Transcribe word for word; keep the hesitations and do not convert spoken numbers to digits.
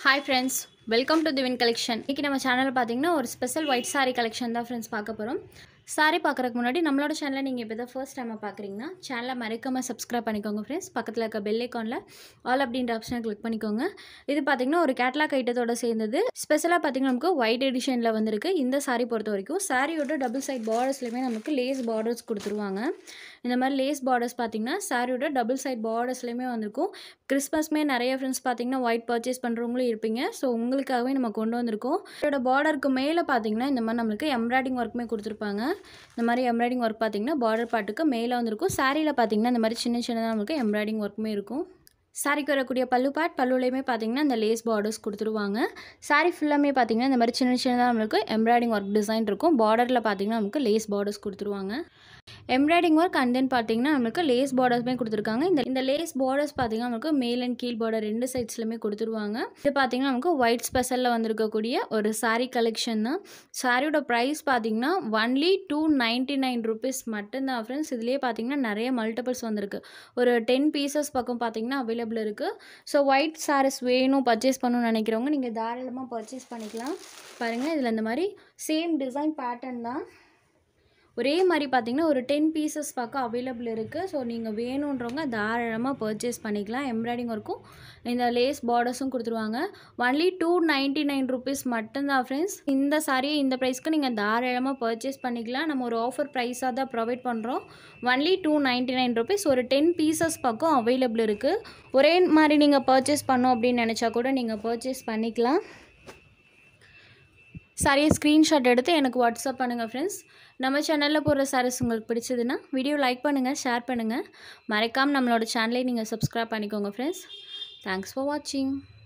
Hi friends, welcome to Thiwin collection. இன்னைக்கு நம்ம சேனல்ல பாத்தீங்கன்னா ஒரு ஸ்பெஷல் white saree collection தான் फ्रेंड्स பார்க்க போறோம். saree பார்க்கறதுக்கு முன்னாடி நம்மளோட சேனலை நீங்க இப்ப தான் first time பார்க்கறீங்கன்னா சேனலை மறக்காம subscribe பண்ணிக்கோங்க फ्रेंड्स. பக்கத்துல இருக்க bell iconல all அப்படிங்கற ஆப்ஷனை கிளிக் பண்ணிக்கோங்க. இது பாத்தீங்கன்னா ஒரு கேட்டலாக் ஐட்டத்தோட சேர்ந்தது. ஸ்பெஷலா பாத்தீங்கன்னா நமக்கு white editionல வந்திருக்கு. இந்த saree பொறுத்த வரைக்கும் சாரியோட டபுள் சைடு bordersலயே நமக்கு lace borders கொடுத்துருவாங்க. இந்த மாதிரி lace borders பாத்தீங்கன்னா சாரியோட டபுள் சைடு bordersலயே வந்திருக்கும். கிறிஸ்மஸ்மே நிறைய फ्रेंड्स பாத்தீங்கன்னா white purchase பண்றவங்களும் இருப்பீங்க. சோ உங்களுக்காகவே நம்ம கொண்டு வந்திருக்கோம். இதோட borderக்கு மேல பாத்தீங்கன்னா இந்த மாதிரி நமக்கு எம்ப்ராய்டிங் வர்க்குமே கொடுத்திருப்பாங்க. இந்த மாதிரி எம்ப்ராய்டிங் வர்க் பாத்தீங்கன்னா border பார்ட்டுக்கு மேல வந்திருக்கும். சாரில பாத்தீங்கன்னா இந்த மாதிரி சின்ன சின்னதா நமக்கு எம்ப்ராய்டிங் வர்க்குமே இருக்கும். சாரிக்கு வரக்கூடிய பல்லு பார்ட் பல்லுலயுமே பாத்தீங்கன்னா இந்த லேஸ் borders கொடுத்துருவாங்க. சாரி ஃபுல்லாமே பாத்தீங்கன்னா இந்த மாதிரி சின்ன சின்னதா நமக்கு எம்ப்ராய்டிங் வர்க் டிசைன் இருக்கும். borderல பாத்தீங்கன்னா நமக்கு லேஸ் borders கொடுத்துருவாங்க. எம்ப்ராய்டிங் வர்க் அண்ட் தென் பாத்தீங்கன்னா நமக்கு லேஸ் bordersமே கொடுத்திருக்காங்க. இந்த இந்த லேஸ் borders பாத்தீங்கன்னா நமக்கு மேல் அண்ட் கீழ் border ரெண்டு சைட்ஸ்லயுமே கொடுத்துருவாங்க. இது பாத்தீங்கன்னா நமக்கு ஒயிட் ஸ்பெஷல்ல வந்திருக்கக்கூடிய ஒரு saree கலெக்ஷன் தான். சாரியோட பிரைஸ் பாத்தீங்கன்னா only two ninety-nine rupees மட்டும் தான் फ्रेंड्स. இதுலயே பாத்தீங்கன்னா நிறைய மல்டிபிள்ஸ் வந்திருக்கு. ஒரு ten pieces பக்கம் பாத்தீங்கன்னா அவைலபிள் இருக்கு. சோ ஒயிட் sarees வேணும் பர்ச்சேஸ் பண்ணனும் நினைக்கிறவங்க நீங்க தாராளமா பர்ச்சேஸ் பண்ணிக்கலாம். பாருங்க இதுல இந்த மாதிரி சேம் டிசைன் பேட்டர்ன் தான். ஒரே மாதிரி பாத்தீங்கன்னா ஒரு ten pieces பக்கம் அவைலபிள் இருக்கு. சோ நீங்க வேணும்ன்றவங்க தாராளமா பர்ச்சேஸ் பண்ணிக்கலாம். எம்ப்ராய்டிங் வர்க்கும் இந்த லேஸ் bordersம் கொடுத்துருவாங்க. only two ninety-nine rupees மட்டும் தான் फ्रेंड्स. இந்த saree இந்த பிரைஸ்க்கு நீங்க தாராளமா பர்ச்சேஸ் பண்ணிக்கலாம். நம்ம ஒரு ஆஃபர் பிரைஸா தான் ப்ரொவைட் பண்றோம். only two ninety-nine rupees ஒரு ten pieces பக்கம் அவைலபிள் இருக்கு. ஒரே மாதிரி நீங்க பர்ச்சேஸ் பண்ணனும் அப்படி நினைச்சா கூட நீங்க பர்ச்சேஸ் பண்ணிக்கலாம். சாரியை ஸ்கிரீன்ஷாட் எடுத்து எனக்கு வாட்ஸ்அப் பண்ணுங்க फ्रेंड्स. நம்ம சேனல்ல போற sarees உங்களுக்கு பிடிச்சதுன்னா வீடியோ லைக் பண்ணுங்க, ஷேர் பண்ணுங்க. மறக்காம நம்மளோட சேனலை நீங்க subscribe பண்ணிக்கோங்க फ्रेंड्स. Thanks for watching.